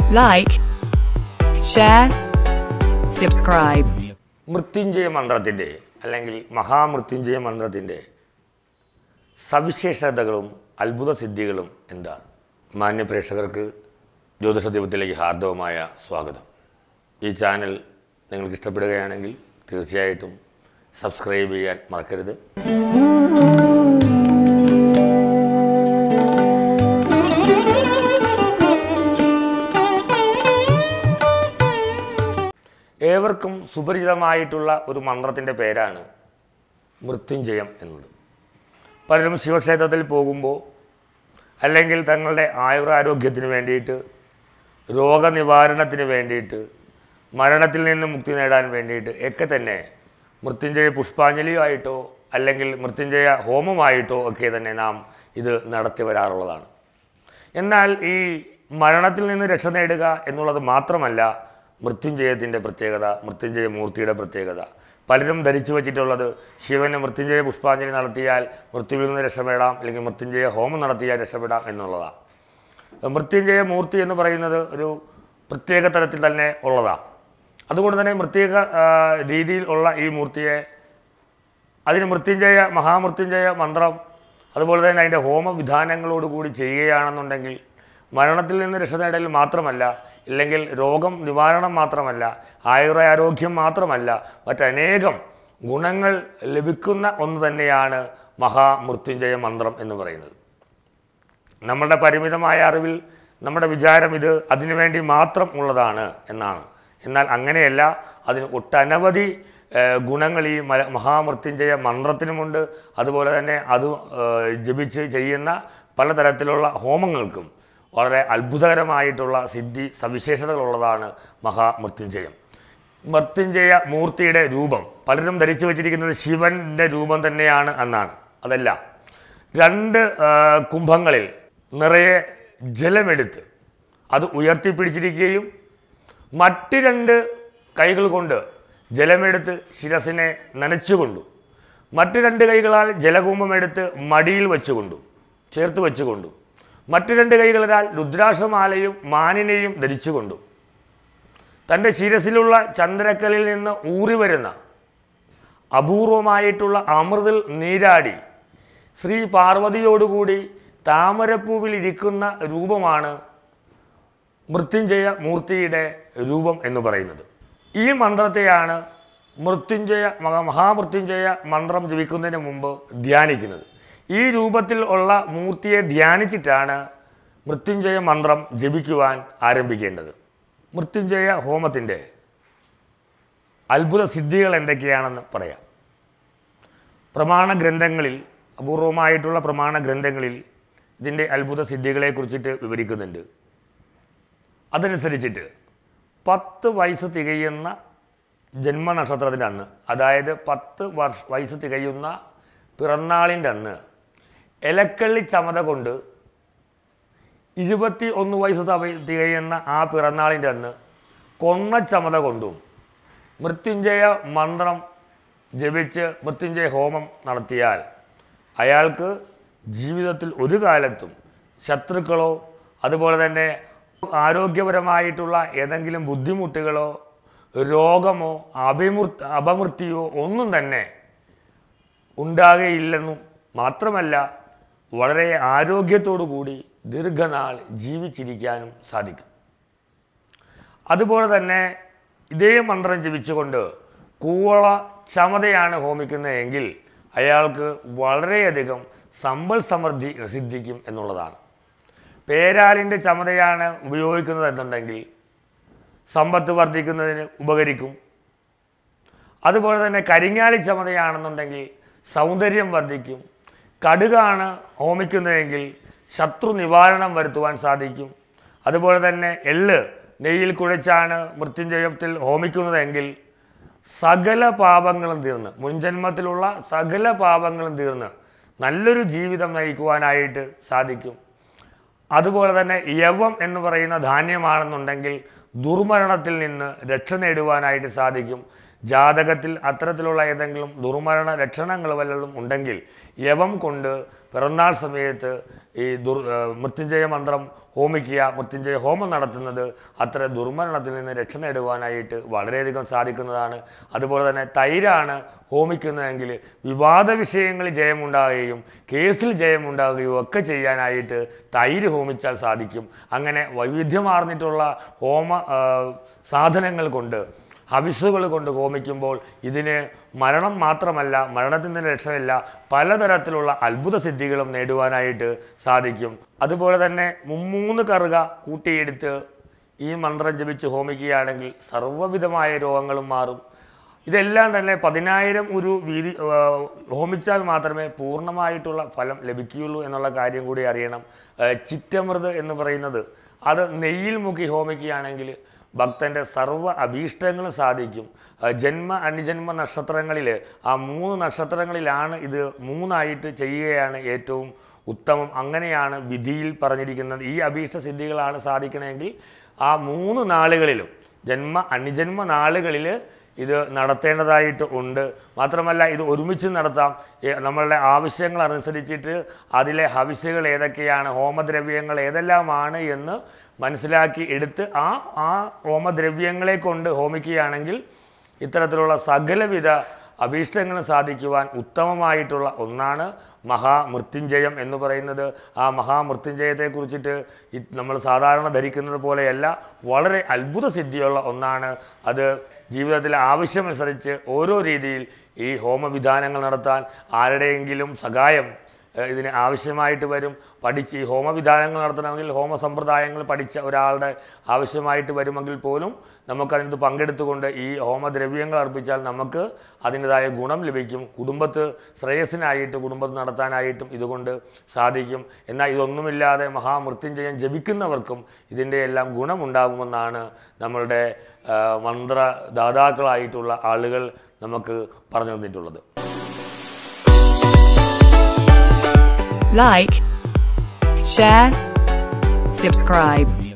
like, share, subscribe. മൃത്യുഞ്ജയ മന്ത്രത്തിൻ്റെ അല്ലെങ്കിൽ മഹാമൃത്യുഞ്ജയ മന്ത്രത്തിൻ്റെ സവിശേഷതകളും അത്ഭുത സിദ്ധികളും എന്താണ്? മാന്യ പ്രേക്ഷകർക്ക് ജ്യോതിഷദീപത്തിലേക്ക് ഹാർദവമായ സ്വാഗതം. ഈ ചാനൽ നിങ്ങൾക്ക് ഇഷ്ടപ്പെടുകയാണെങ്കിൽ തീർച്ചയായിട്ടും സബ്സ്ക്രൈബ് ചെയ്യാൻ മറക്കരുത്. ഏവർക്കും സുപരിചിതമായിട്ടുള്ള ഒരു മന്ത്രത്തിൻ്റെ പേരാണ് മൃത്യുഞ്ജയം എന്നത്. പലരും ശിവക്ഷേത്രത്തിൽ പോകുമ്പോൾ അല്ലെങ്കിൽ തങ്ങളുടെ ആയുരാരോഗ്യത്തിന് വേണ്ടിയിട്ട്, രോഗനിവാരണത്തിന് വേണ്ടിയിട്ട്, മരണത്തിൽ നിന്ന് മുക്തി നേടാൻ വേണ്ടിയിട്ട് ഒക്കെ തന്നെ മൃത്യുഞ്ജയ പുഷ്പാഞ്ജലിയായിട്ടോ അല്ലെങ്കിൽ മൃത്യുഞ്ജയ ഹോമമായിട്ടോ ഒക്കെ തന്നെ നാം ഇത് നടത്തി വരാറുള്ളതാണ്. എന്നാൽ ഈ മരണത്തിൽ നിന്ന് രക്ഷ നേടുക എന്നുള്ളത് മാത്രമല്ല മൃത്യുഞ്ജയത്തിൻ്റെ പ്രത്യേകത, മൃത്യുഞ്ജയ മൂർത്തിയുടെ പ്രത്യേകത. പലരും ധരിച്ചു വച്ചിട്ടുള്ളത് ശിവന് മൃത്യുഞ്ജയ പുഷ്പാഞ്ജലി നടത്തിയാൽ മൃത്യുവിൽ നിന്ന് രക്ഷപ്പെടാം, അല്ലെങ്കിൽ മൃത്യുഞ്ജയ ഹോമം നടത്തിയാൽ രക്ഷപ്പെടാം എന്നുള്ളതാണ്. മൃത്യുഞ്ജയ മൂർത്തി എന്ന് പറയുന്നത് ഒരു പ്രത്യേക തരത്തിൽ തന്നെ ഉള്ളതാണ്. അതുകൊണ്ട് തന്നെ പ്രത്യേക രീതിയിൽ ഉള്ള ഈ മൂർത്തിയെ അതിന് മൃത്യുഞ്ജയ മഹാമൃത്യുഞ്ജയ മന്ത്രം അതുപോലെ തന്നെ അതിൻ്റെ ഹോമവിധാനങ്ങളോടുകൂടി ചെയ്യുകയാണെന്നുണ്ടെങ്കിൽ മരണത്തിൽ നിന്ന് രക്ഷ നേടൽ മാത്രമല്ല, ഇല്ലെങ്കിൽ രോഗം നിവാരണം മാത്രമല്ല, ആയുരാരോഗ്യം മാത്രമല്ല, മറ്റനേകം ഗുണങ്ങൾ ലഭിക്കുന്ന ഒന്ന് തന്നെയാണ് മഹാമൃത്യുഞ്ജയ മന്ത്രം എന്ന് പറയുന്നത്. നമ്മളുടെ പരിമിതമായ അറിവിൽ നമ്മുടെ വിചാരം ഇത് അതിനുവേണ്ടി മാത്രം ഉള്ളതാണ് എന്നാണ്. എന്നാൽ അങ്ങനെയല്ല. അതിന് ഒട്ടനവധി ഗുണങ്ങൾ ഈ മഹാമൃത്യുഞ്ജയ മന്ത്രത്തിനുമുണ്ട്. അതുപോലെ തന്നെ അത് ജപിച്ച് ചെയ്യുന്ന പലതരത്തിലുള്ള ഹോമങ്ങൾക്കും വളരെ അത്ഭുതകരമായിട്ടുള്ള സിദ്ധി സവിശേഷതകളുള്ളതാണ് മഹാമൃത്യുഞ്ജയം. മൃത്യുഞ്ജയ മൂർത്തിയുടെ രൂപം പലരും ധരിച്ചു വച്ചിരിക്കുന്നത് ശിവൻ്റെ രൂപം തന്നെയാണ് എന്നാണ്. അതല്ല, 2 കുംഭങ്ങളിൽ നിറയെ ജലമെടുത്ത് അത് ഉയർത്തിപ്പിടിച്ചിരിക്കുകയും മറ്റ് 2 കൈകൾ കൊണ്ട് ജലമെടുത്ത് ശിരസിനെ നനച്ചുകൊണ്ടു, മറ്റ് 2 കൈകളാൽ ജലകുംഭമെടുത്ത് മടിയിൽ വെച്ചുകൊണ്ടു ചേർത്ത് വെച്ചുകൊണ്ടു, മറ്റ് 2 കൈകളാൽ രുദ്രാക്ഷമാലയും മാനിനെയും ധരിച്ചുകൊണ്ടു, തൻ്റെ ശിരസിലുള്ള ചന്ദ്രക്കലിൽ നിന്ന് ഊറി വരുന്ന അപൂർവമായിട്ടുള്ള അമൃതിൽ നീരാടി ശ്രീ പാർവതിയോടുകൂടി താമരപ്പൂവിൽ ഇരിക്കുന്ന രൂപമാണ് മൃത്യുഞ്ജയ മൂർത്തിയുടെ രൂപം എന്ന് പറയുന്നത്. ഈ മന്ത്രത്തെയാണ് മഹാമൃത്യുഞ്ജയ മന്ത്രം ജപിക്കുന്നതിന് മുമ്പ് ധ്യാനിക്കുന്നത്. ഈ രൂപത്തിൽ ഉള്ള മൂർത്തിയെ ധ്യാനിച്ചിട്ടാണ് മൃത്യുഞ്ജയ മന്ത്രം ജപിക്കുവാൻ ആരംഭിക്കേണ്ടത്. മൃത്യുഞ്ജയ ഹോമത്തിൻ്റെ അത്ഭുത സിദ്ധികൾ എന്തൊക്കെയാണെന്ന് പറയാം. പ്രമാണ ഗ്രന്ഥങ്ങളിൽ, അപൂർവമായിട്ടുള്ള പ്രമാണ ഗ്രന്ഥങ്ങളിൽ ഇതിൻ്റെ അത്ഭുത സിദ്ധികളെക്കുറിച്ചിട്ട് വിവരിക്കുന്നുണ്ട്. അതനുസരിച്ചിട്ട് 10 വയസ്സ് തികയുന്ന ജന്മനക്ഷത്രത്തിൻ്റെ അന്ന്, അതായത് 10 വയസ്സ് തികയുന്ന പിറന്നാളിൻ്റെ അന്ന് ഇലക്കള്ളി ചമത കൊണ്ട് 21 വയസ്സ് തികയുന്ന ആ പിറന്നാളിൻ്റെ അന്ന് കൊന്ന ചമത കൊണ്ടും മൃത്യുഞ്ജയ മന്ത്രം ജപിച്ച് മൃത്യുഞ്ജയ ഹോമം നടത്തിയാൽ അയാൾക്ക് ജീവിതത്തിൽ ഒരു കാലത്തും ശത്രുക്കളോ അതുപോലെ തന്നെ ആരോഗ്യപരമായിട്ടുള്ള ഏതെങ്കിലും ബുദ്ധിമുട്ടുകളോ രോഗമോ അപമൃത്യുവോ ഒന്നും തന്നെ ഉണ്ടാകുകയില്ലെന്നും മാത്രമല്ല വളരെ ആരോഗ്യത്തോടു കൂടി ദീർഘനാൾ ജീവിച്ചിരിക്കാനും സാധിക്കും. അതുപോലെ തന്നെ ഇതേ മന്ത്രം ജപിച്ചുകൊണ്ട് കൂവള ചമതയാണ് ഹോമിക്കുന്നതെങ്കിൽ അയാൾക്ക് വളരെയധികം സമ്പൽ സമൃദ്ധി സിദ്ധിക്കും എന്നുള്ളതാണ്. പേരാലിൻ്റെ ചമതയാണ് ഉപയോഗിക്കുന്നത് എന്നുണ്ടെങ്കിൽ സമ്പത്ത് വർദ്ധിക്കുന്നതിന് ഉപകരിക്കും. അതുപോലെ തന്നെ കരിങ്ങാലി ചമതയാണെന്നുണ്ടെങ്കിൽ സൗന്ദര്യം വർദ്ധിക്കും. കടുകാണ് ഹോമിക്കുന്നതെങ്കിൽ ശത്രു നിവാരണം വരുത്തുവാൻ സാധിക്കും. അതുപോലെ തന്നെ എള്ള് നെയ്യിൽ കുഴച്ചാണ് മൃത്യുഞ്ജയത്തിൽ ഹോമിക്കുന്നതെങ്കിൽ സകല പാപങ്ങളും തീർന്ന്, മുൻജന്മത്തിലുള്ള സകല പാപങ്ങളും തീർന്ന് നല്ലൊരു ജീവിതം നയിക്കുവാനായിട്ട് സാധിക്കും. അതുപോലെ തന്നെ യവം എന്ന് പറയുന്ന ധാന്യമാണെന്നുണ്ടെങ്കിൽ ദുർമരണത്തിൽ നിന്ന് രക്ഷ നേടുവാനായിട്ട് സാധിക്കും. ജാതകത്തിൽ അത്തരത്തിലുള്ള ഏതെങ്കിലും ദുർമരണ ലക്ഷണങ്ങൾ വല്ലതും ഉണ്ടെങ്കിൽ യവം കൊണ്ട് പിറന്നാൾ സമയത്ത് ഈ മൃത്യുഞ്ജയ മന്ത്രം ഹോമിക്കുക, മൃത്യുഞ്ജയ ഹോമം നടത്തുന്നത് അത്ര ദുർമരണത്തിൽ നിന്ന് രക്ഷ നേടുവാനായിട്ട് വളരെയധികം സാധിക്കുന്നതാണ്. അതുപോലെ തന്നെ തൈരാണ് ഹോമിക്കുന്നതെങ്കിൽ വിവാദ വിഷയങ്ങളിൽ ജയമുണ്ടാകുകയും കേസിൽ ജയമുണ്ടാകുകയും ഒക്കെ ചെയ്യാനായിട്ട് തൈര് ഹോമിച്ചാൽ സാധിക്കും. അങ്ങനെ വൈവിധ്യമാർന്നിട്ടുള്ള ഹോമ സാധനങ്ങൾ കൊണ്ട്, ഹവിസുകൾ കൊണ്ട് ഹോമിക്കുമ്പോൾ ഇതിന് മരണം മാത്രമല്ല, മരണത്തിൽ നിന്ന് രക്ഷയില്ല, പലതരത്തിലുള്ള അത്ഭുത സിദ്ധികളും നേടുവാനായിട്ട് സാധിക്കും. അതുപോലെ തന്നെ 3 കറുക കൂട്ടിയെടുത്ത് ഈ മന്ത്രം ജപിച്ച് ഹോമിക്കുകയാണെങ്കിൽ സർവ്വവിധമായ രോഗങ്ങളും മാറും. ഇതെല്ലാം തന്നെ 10,000 ഒരു വീതി ഹോമിച്ചാൽ മാത്രമേ പൂർണ്ണമായിട്ടുള്ള ഫലം ലഭിക്കുകയുള്ളൂ എന്നുള്ള കാര്യം കൂടി അറിയണം. ചിറ്റമൃത് എന്ന് പറയുന്നത് അത് നെയ്യിൽ മുക്കി ഹോമിക്കുകയാണെങ്കിൽ ഭക്തൻ്റെ സർവ്വ അഭീഷ്ടങ്ങളും സാധിക്കും. ജന്മ അനുജന്മ നക്ഷത്രങ്ങളിൽ ആ 3 നക്ഷത്രങ്ങളിലാണ് ഇത് 3ആയിട്ട് ചെയ്യുകയാണ് ഏറ്റവും ഉത്തമം. അങ്ങനെയാണ് വിധിയിൽ പറഞ്ഞിരിക്കുന്നത്. ഈ അഭീഷ്ട സിദ്ധികളാണ് സാധിക്കണമെങ്കിൽ ആ 3 നാളുകളിലും ജന്മ അനുജന്മ നാളുകളിൽ ഇത് നടത്തേണ്ടതായിട്ട് ഉണ്ട്. മാത്രമല്ല ഇത് ഒരുമിച്ച് നടത്താം. നമ്മളുടെ ആവശ്യങ്ങൾ അനുസരിച്ചിട്ട് അതിലെ ഹവിസുകൾ ഏതൊക്കെയാണ്, ഹോമദ്രവ്യങ്ങൾ ഏതെല്ലാമാണ് എന്ന് മനസ്സിലാക്കി എടുത്ത് ആ ഹോമദ്രവ്യങ്ങളെ കൊണ്ട് ഹോമിക്കുകയാണെങ്കിൽ ഇത്തരത്തിലുള്ള സകലവിധ അഭീഷ്ടങ്ങളും സാധിക്കുവാൻ ഉത്തമമായിട്ടുള്ള ഒന്നാണ് മഹാമൃത്യുഞ്ജയം എന്ന് പറയുന്നത്. ആ മഹാമൃത്യുഞ്ജയത്തെക്കുറിച്ചിട്ട് നമ്മൾ സാധാരണ ധരിക്കുന്നത് പോലെയല്ല, വളരെ അത്ഭുത സിദ്ധിയുള്ള ഒന്നാണ്. അത് ജീവിതത്തിലെ ആവശ്യമനുസരിച്ച് ഓരോ രീതിയിൽ ഈ ഹോമവിധാനങ്ങൾ നടത്താൻ ആരുടെയെങ്കിലും സഹായം ഇതിന് ആവശ്യമായിട്ട് വരും. പഠിച്ച് ഈ ഹോമവിധാനങ്ങൾ നടത്തണമെങ്കിൽ ഹോമ സമ്പ്രദായങ്ങൾ പഠിച്ച ഒരാളുടെ ആവശ്യമായിട്ട് വരുമെങ്കിൽ പോലും നമുക്കതിനകത്ത് പങ്കെടുത്തുകൊണ്ട് ഈ ഹോമദ്രവ്യങ്ങൾ അർപ്പിച്ചാൽ നമുക്ക് അതിൻ്റെതായ ഗുണം ലഭിക്കും. കുടുംബത്ത് ശ്രേയസ്സിനായിട്ട് കുടുംബത്ത് നടത്താനായിട്ടും ഇതുകൊണ്ട് സാധിക്കും. എന്നാൽ ഇതൊന്നുമില്ലാതെ മഹാമൃത്യുഞ്ജയം ജപിക്കുന്നവർക്കും ഇതിൻ്റെ എല്ലാം ഗുണമുണ്ടാകുമെന്നാണ് നമ്മളുടെ മന്ത്രദാതാക്കളായിട്ടുള്ള ആളുകൾ നമുക്ക് പറഞ്ഞു തന്നിട്ടുള്ളത്. Like, share, subscribe.